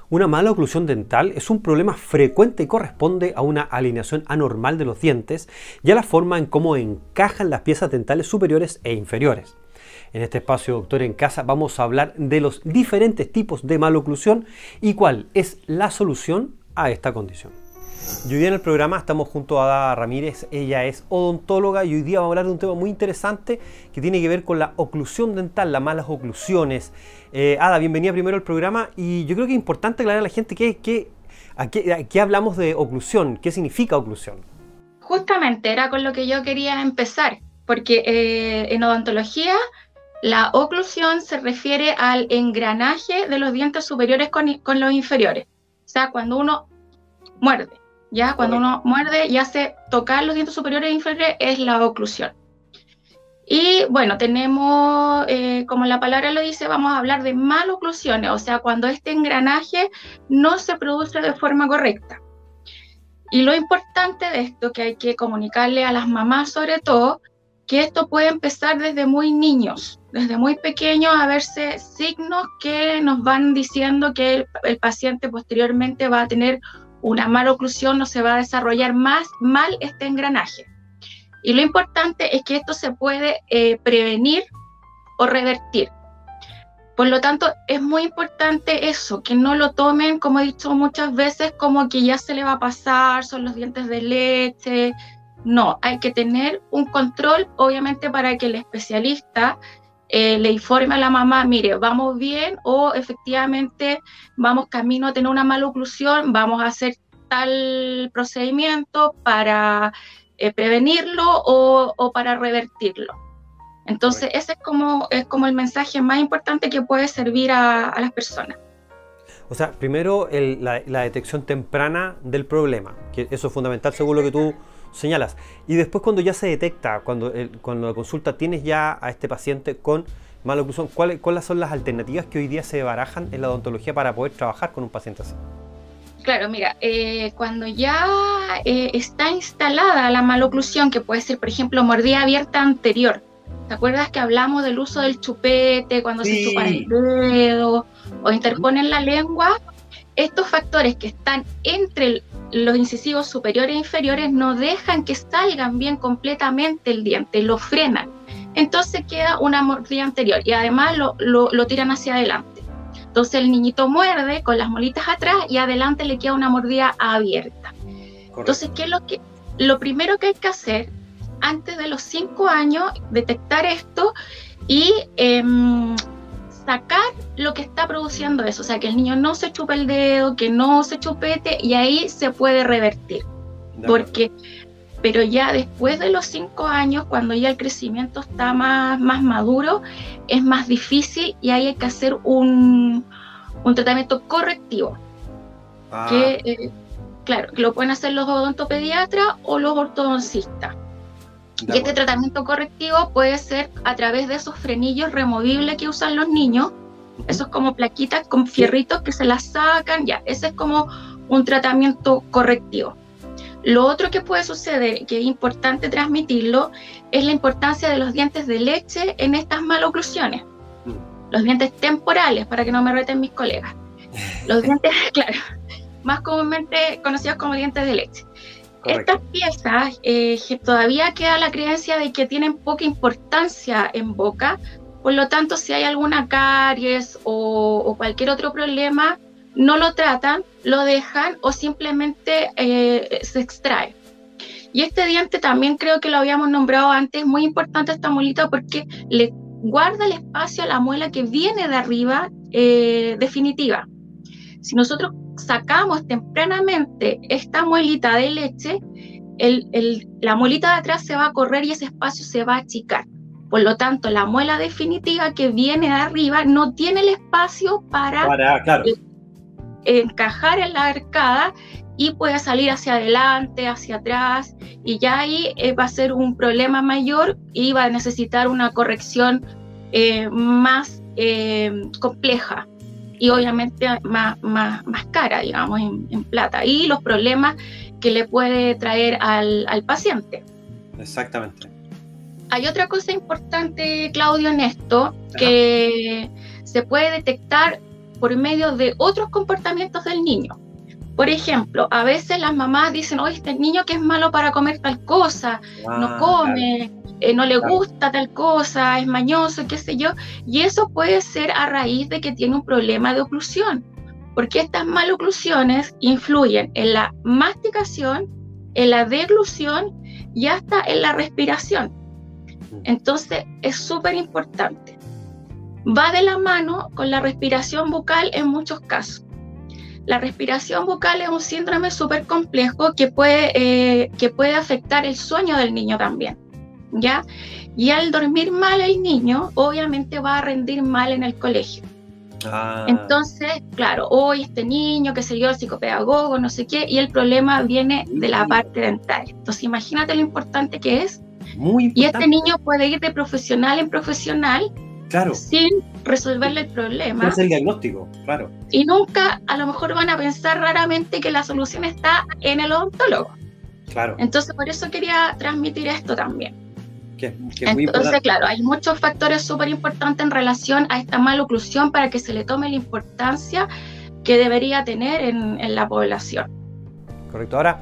Una mala oclusión dental es un problema frecuente y corresponde a una alineación anormal de los dientes y a la forma en cómo encajan las piezas dentales superiores e inferiores. En este espacio Doctor en Casa vamos a hablar de los diferentes tipos de maloclusión y cuál es la solución a esta condición. Y hoy día en el programa estamos junto a Ada Ramírez, ella es odontóloga y hoy día vamos a hablar de un tema muy interesante que tiene que ver con la oclusión dental, las malas oclusiones. Ada, bienvenida primero al programa y yo creo que es importante aclarar a la gente a qué hablamos de oclusión, qué significa oclusión. Justamente era con lo que yo quería empezar, porque en odontología la oclusión se refiere al engranaje de los dientes superiores con los inferiores. O sea, cuando uno muerde. Ya cuando uno muerde y hace tocar los dientes superiores e inferiores es la oclusión. Y bueno, tenemos, como la palabra lo dice, vamos a hablar de maloclusiones, o sea, cuando este engranaje no se produce de forma correcta. Y lo importante de esto, que hay que comunicarle a las mamás sobre todo, que esto puede empezar desde muy niños, desde muy pequeños, a verse signos que nos van diciendo que el paciente posteriormente va a tener una mala oclusión, no se va a desarrollar más mal este engranaje. Y lo importante es que esto se puede prevenir o revertir. Por lo tanto, es muy importante eso, que no lo tomen, como he dicho muchas veces, como que ya se le va a pasar, son los dientes de leche. No, hay que tener un control, obviamente, para que el especialista le informe a la mamá, mire, vamos bien o efectivamente vamos camino a tener una mala oclusión, vamos a hacer tal procedimiento para prevenirlo o para revertirlo. Entonces, ese es como el mensaje más importante que puede servir a las personas. O sea, primero la detección temprana del problema, que eso es fundamental según lo que tú señalas. Y después cuando ya se detecta, cuando la consulta tienes ya a este paciente con mala oclusión, ¿cuáles son las alternativas que hoy día se barajan en la odontología para poder trabajar con un paciente así? Claro, mira, cuando ya está instalada la maloclusión, que puede ser, por ejemplo, mordida abierta anterior, ¿te acuerdas que hablamos del uso del chupete, cuando se chupa el dedo o interponen la lengua? Estos factores que están entre los incisivos superiores e inferiores no dejan que salgan bien completamente el diente, lo frenan. Entonces queda una mordida anterior y además lo tiran hacia adelante. Entonces el niñito muerde con las molitas atrás y adelante le queda una mordida abierta. Correcto. Entonces, ¿qué es lo primero que hay que hacer antes de los 5 años? Detectar esto y sacar lo que está produciendo eso, o sea, que el niño no se chupe el dedo, que no se chupete, y ahí se puede revertir. Pero ya después de los 5 años, cuando ya el crecimiento está más maduro, es más difícil y ahí hay que hacer un tratamiento correctivo. Claro, que lo pueden hacer los odontopediatras o los ortodoncistas. Y este tratamiento correctivo puede ser a través de esos frenillos removibles que usan los niños, esos como plaquitas con fierritos que se las sacan, ya, ese es como un tratamiento correctivo. Lo otro que puede suceder, que es importante transmitirlo, es la importancia de los dientes de leche en estas maloclusiones. Los dientes temporales, para que no me reten mis colegas. Los dientes, claro, más comúnmente conocidos como dientes de leche. Correcto. Estas piezas todavía queda la creencia de que tienen poca importancia en boca, por lo tanto, si hay alguna caries o cualquier otro problema, no lo tratan, lo dejan o simplemente se extrae. Y este diente también creo que lo habíamos nombrado antes, es muy importante esta muelita porque le guarda el espacio a la muela que viene de arriba definitiva. Si nosotros sacamos tempranamente esta muelita de leche, la muelita de atrás se va a correr y ese espacio se va a achicar. Por lo tanto, la muela definitiva que viene de arriba no tiene el espacio para encajar en la arcada y puede salir hacia adelante, hacia atrás, y ya ahí va a ser un problema mayor y va a necesitar una corrección más compleja y obviamente más cara, digamos, en plata, y los problemas que le puede traer al paciente. Exactamente. Hay otra cosa importante, Claudio, en esto, que se puede detectar por medio de otros comportamientos del niño. Por ejemplo, a veces las mamás dicen, oye, este niño que es malo para comer tal cosa, no come, no le gusta tal cosa, es mañoso, qué sé yo, y eso puede ser a raíz de que tiene un problema de oclusión, porque estas maloclusiones influyen en la masticación, en la deglución y hasta en la respiración. Entonces es súper importante. Va de la mano con la respiración bucal en muchos casos. La respiración bucal es un síndrome súper complejo que puede afectar el sueño del niño también, ¿ya? Y al dormir mal el niño, obviamente va a rendir mal en el colegio. Entonces, claro, hoy este niño, qué sé yo, el psicopedagogo, no sé qué, y el problema viene de la parte dentaria. Entonces, imagínate lo importante que es. Muy importante. Y este niño puede ir de profesional en profesional, claro, sin resolverle el problema. Es el diagnóstico, claro. Y nunca, a lo mejor van a pensar raramente que la solución está en el odontólogo. Claro. Entonces, por eso quería transmitir esto también. Entonces, claro, hay muchos factores súper importantes en relación a esta maloclusión para que se le tome la importancia que debería tener en la población. Correcto. Ahora,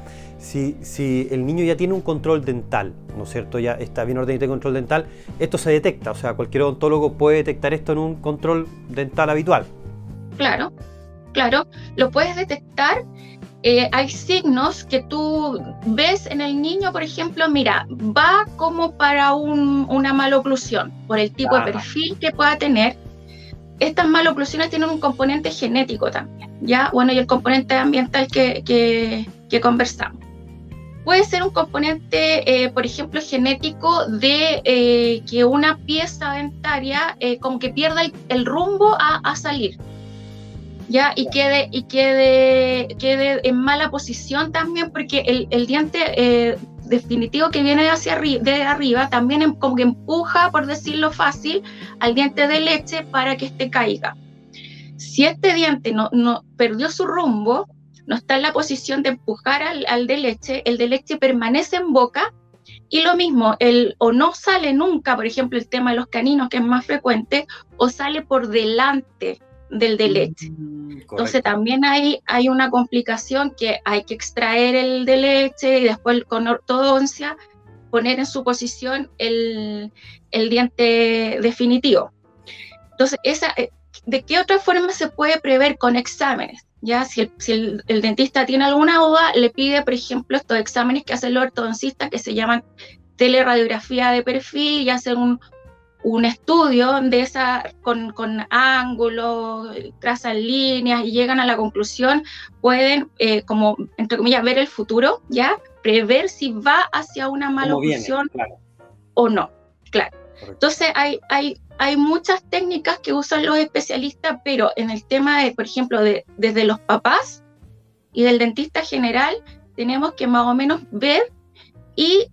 si el niño ya tiene un control dental, ¿no es cierto? Ya está bien ordenado el control dental, esto se detecta, o sea, cualquier odontólogo puede detectar esto en un control dental habitual. Claro, claro, lo puedes detectar. Hay signos que tú ves en el niño, por ejemplo, mira, va como para una maloclusión, por el tipo de perfil que pueda tener. Estas maloclusiones tienen un componente genético también, ¿ya? Bueno, y el componente ambiental que conversamos. Puede ser un componente, por ejemplo, genético de que una pieza dentaria como que pierda el rumbo a salir, ¿ya? Y quede en mala posición también, porque el diente definitivo que viene de arriba también como que empuja, por decirlo fácil, al diente de leche para que este caiga. Si este diente no perdió su rumbo, no está en la posición de empujar al de leche, el de leche permanece en boca, y lo mismo, o no sale nunca, por ejemplo, el tema de los caninos, que es más frecuente, o sale por delante del de leche. Entonces también hay una complicación, que hay que extraer el de leche y después con ortodoncia poner en su posición el diente definitivo. Entonces, ¿de qué otra forma se puede prever? Con exámenes. Ya, si el dentista tiene alguna duda, le pide, por ejemplo, estos exámenes que hacen los ortodoncistas, que se llaman teleradiografía de perfil, y hacen un estudio de con ángulos, trazan líneas y llegan a la conclusión, pueden, como, entre comillas, ver el futuro, ¿ya? Prever si va hacia una maloclusión o no, claro. Correcto. Entonces, hay muchas técnicas que usan los especialistas, pero en el tema de, por ejemplo, desde los papás y del dentista general, tenemos que más o menos ver y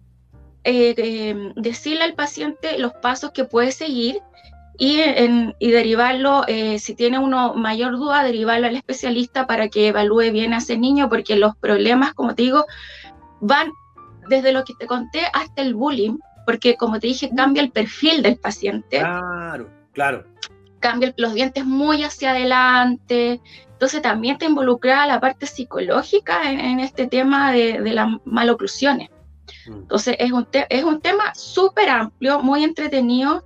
decirle al paciente los pasos que puede seguir y derivarlo, si tiene uno mayor duda, derivarlo al especialista para que evalúe bien a ese niño, porque los problemas, como te digo, van desde lo que te conté hasta el bullying, porque como te dije, cambia el perfil del paciente. Claro. Cambia los dientes muy hacia adelante. Entonces también te involucra la parte psicológica en este tema de las maloclusiones. Entonces es un tema súper amplio, muy entretenido,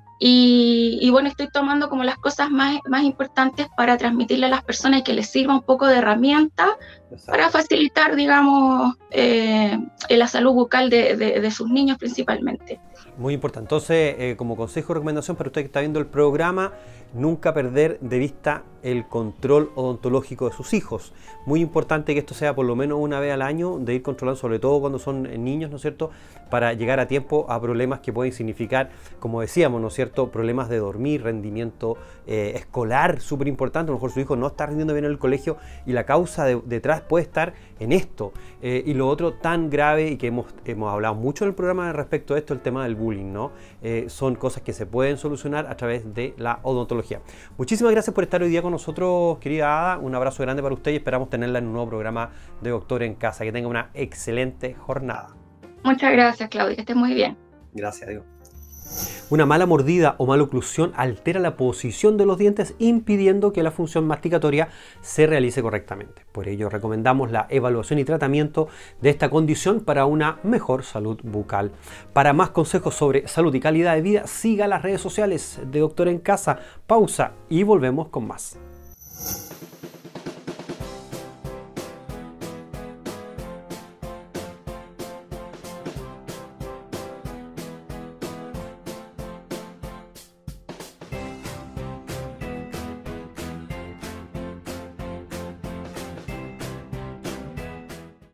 y bueno, estoy tomando como las cosas más importantes para transmitirle a las personas y que les sirva un poco de herramienta para facilitar, digamos, la salud bucal de sus niños principalmente. Muy importante. Entonces, como consejo o recomendación para usted que está viendo el programa, nunca perder de vista el control odontológico de sus hijos. Muy importante que esto sea por lo menos una vez al año, de ir controlando, sobre todo cuando son niños, ¿no es cierto?, para llegar a tiempo a problemas que pueden significar, como decíamos, ¿no es cierto?, problemas de dormir, rendimiento escolar, súper importante. A lo mejor su hijo no está rindiendo bien en el colegio y la causa detrás puede estar en esto. Y lo otro tan grave, y que hemos hablado mucho en el programa respecto a esto, el tema del bullying, ¿no? Son cosas que se pueden solucionar a través de la odontología. Muchísimas gracias por estar hoy día con nosotros, querida Ada. Un abrazo grande para usted y esperamos tenerla en un nuevo programa de Doctor en Casa. Que tenga una excelente jornada. Muchas gracias, Claudia, que estés muy bien. Gracias, Dios. Una mala mordida o mala oclusión altera la posición de los dientes, impidiendo que la función masticatoria se realice correctamente. Por ello recomendamos la evaluación y tratamiento de esta condición para una mejor salud bucal. Para más consejos sobre salud y calidad de vida, siga las redes sociales de Doctor en Casa. Pausa y volvemos con más.